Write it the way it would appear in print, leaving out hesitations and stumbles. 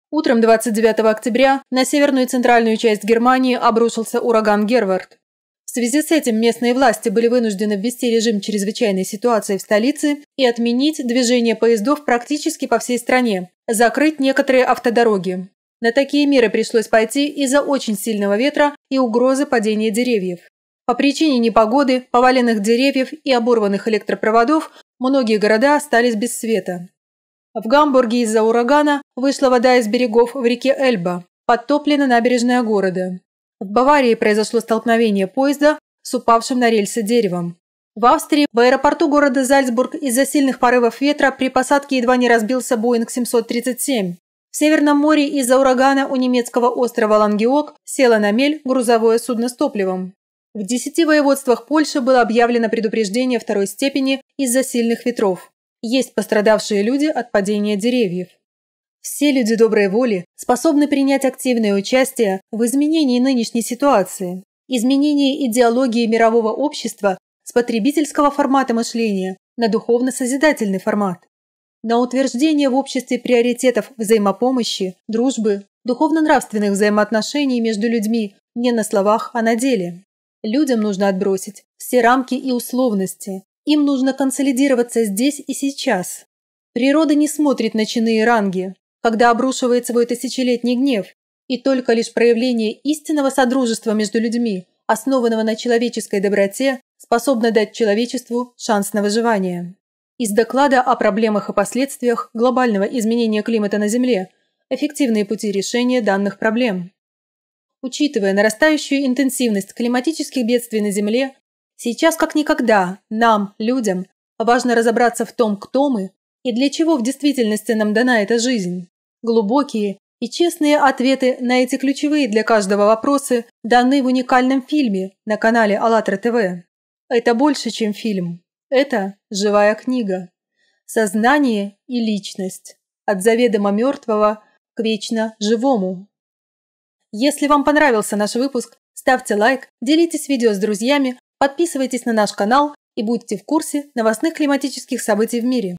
Утром 29 октября на северную и центральную часть Германии обрушился ураган Гервард. В связи с этим местные власти были вынуждены ввести режим чрезвычайной ситуации в столице и отменить движение поездов практически по всей стране, закрыть некоторые автодороги. На такие меры пришлось пойти из-за очень сильного ветра и угрозы падения деревьев. По причине непогоды, поваленных деревьев и оборванных электропроводов многие города остались без света. В Гамбурге из-за урагана вышла вода из берегов в реке Эльба, подтоплена набережная города. В Баварии произошло столкновение поезда с упавшим на рельсы деревом. В Австрии в аэропорту города Зальцбург из-за сильных порывов ветра при посадке едва не разбился Боинг 737. В Северном море из-за урагана у немецкого острова Лангеок село на мель грузовое судно с топливом. В 10 воеводствах Польши было объявлено предупреждение второй степени из-за сильных ветров. Есть пострадавшие люди от падения деревьев. Все люди доброй воли способны принять активное участие в изменении нынешней ситуации, изменении идеологии мирового общества с потребительского формата мышления на духовно-созидательный формат, на утверждение в обществе приоритетов взаимопомощи, дружбы, духовно-нравственных взаимоотношений между людьми не на словах, а на деле. Людям нужно отбросить все рамки и условности. Им нужно консолидироваться здесь и сейчас. Природа не смотрит на чины и ранги, когда обрушивает свой тысячелетний гнев, и только лишь проявление истинного содружества между людьми, основанного на человеческой доброте, способно дать человечеству шанс на выживание. Из доклада о проблемах и последствиях глобального изменения климата на Земле. Эффективные пути решения данных проблем. Учитывая нарастающую интенсивность климатических бедствий на Земле, сейчас как никогда нам, людям, важно разобраться в том, кто мы и для чего в действительности нам дана эта жизнь. Глубокие и честные ответы на эти ключевые для каждого вопросы даны в уникальном фильме на канале АЛЛАТРА ТВ. Это больше, чем фильм. Это живая книга. Сознание и личность. От заведомо мертвого к вечно живому. Если вам понравился наш выпуск, ставьте лайк, делитесь видео с друзьями, подписывайтесь на наш канал и будьте в курсе новостных климатических событий в мире.